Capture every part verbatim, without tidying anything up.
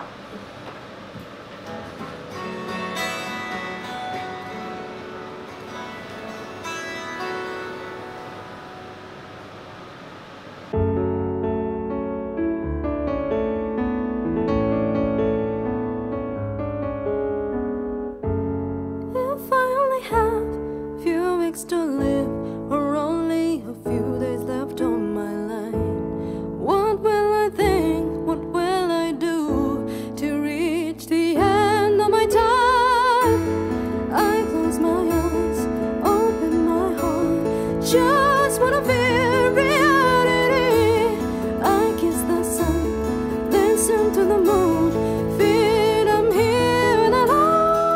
To live, or only a few days left on my line. What will I think? What will I do to reach the end of my time? I close my eyes, open my heart, just wanna feel reality. I kiss the sun, listen to the moon, feel I'm here and alone.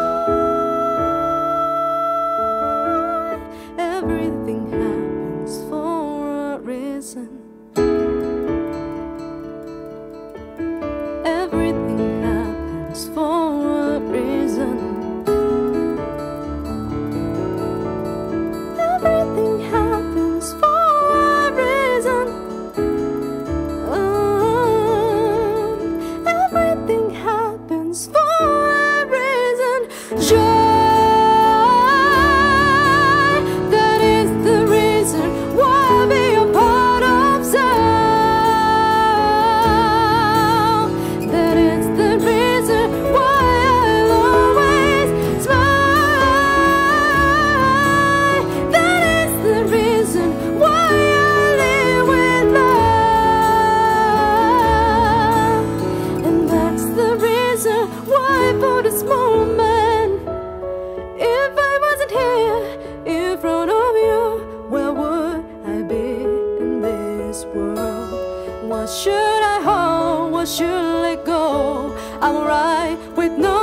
Everything happens for a reason. Everything happens for a reason. Everything happens for a reason. Oh, everything happens for a reason. Joy. Why for this moment? If I wasn't here in front of you, where would I be in this world? What should I hold? What should I let go? I'm alright with no